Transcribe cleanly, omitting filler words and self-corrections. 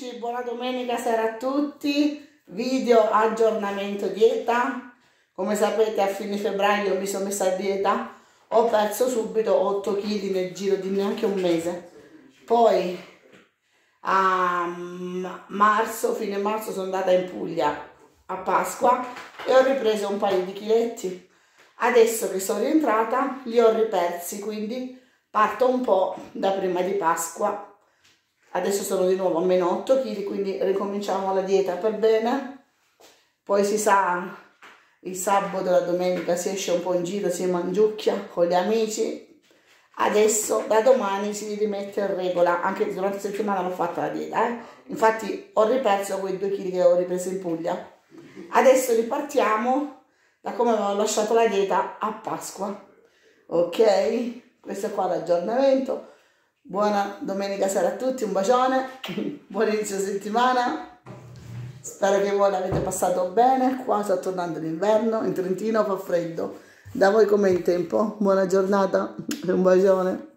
amici, buona domenica sera a tutti. Video aggiornamento dieta. Come sapete a fine febbraio mi sono messa a dieta, ho perso subito 8 kg nel giro di neanche un mese. Poi a fine marzo sono andata in Puglia a Pasqua e ho ripreso un paio di chiletti. Adesso che sono rientrata li ho ripersi, quindi parto un po' da prima di Pasqua. Adesso sono di nuovo a meno 8 kg, quindi ricominciamo la dieta per bene. Poi si sa, il sabato e la domenica si esce un po' in giro, si mangiucchia con gli amici. Adesso da domani si rimette in regola, anche durante la settimana l'ho fatta la dieta, Infatti ho riperso quei 2 kg che ho ripreso in Puglia. Adesso ripartiamo da come avevo lasciato la dieta a Pasqua. Ok? Questo è qua l'aggiornamento. Buona domenica sera a tutti, un bacione, buon inizio settimana, spero che voi l'avete passato bene. Qua sta tornando l'inverno, in Trentino fa freddo. Da voi com'è il tempo? Buona giornata, un bacione.